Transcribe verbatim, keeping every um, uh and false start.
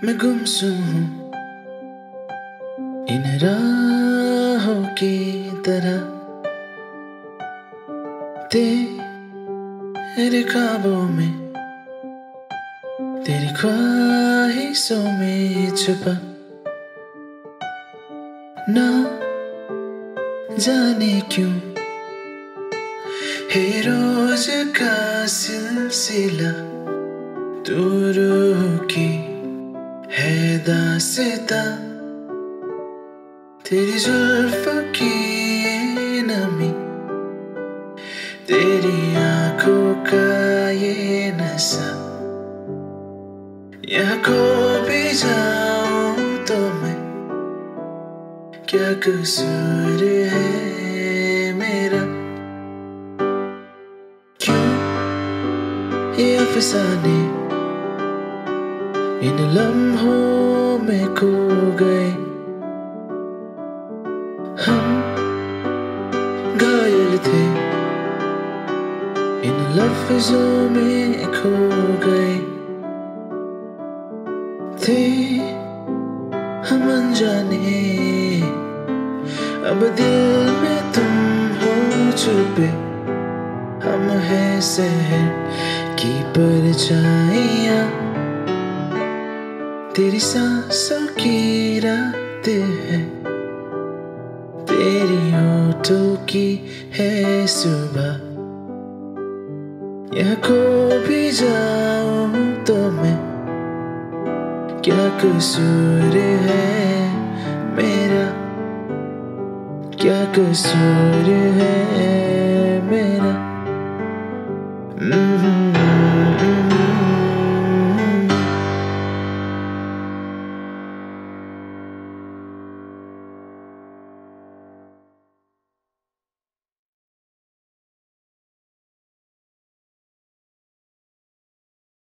मैं गुमसुम हूँ इन राहों की तरह, तेरे ख्वाबों में, तेरी ख्वाहिशों में छुपा, ना जाने क्यों है रोज का सिलसिला, तू रूह की है दास्तां, तेरी जुल्फों की ये नमी, तेरी आंखों का ये नशा, यहाँ खो भी जाऊं तो मैं, क्या कसूर है मेरा, क्यों ये अफसाने इन लम्हों में खो गए, हम घायल थे इन लफ्जों में खो गए, थे हम अनजाने, अब दिल में तुम हो छुपे, हम हैं शहर की परछाइयाँ, तेरी सांसों की रातें हैं, तेरी होठों की है सुबह, यहाँ खो भी जाऊं तो मैं, क्या कसूर है मेरा, क्या कसूर है मेरा।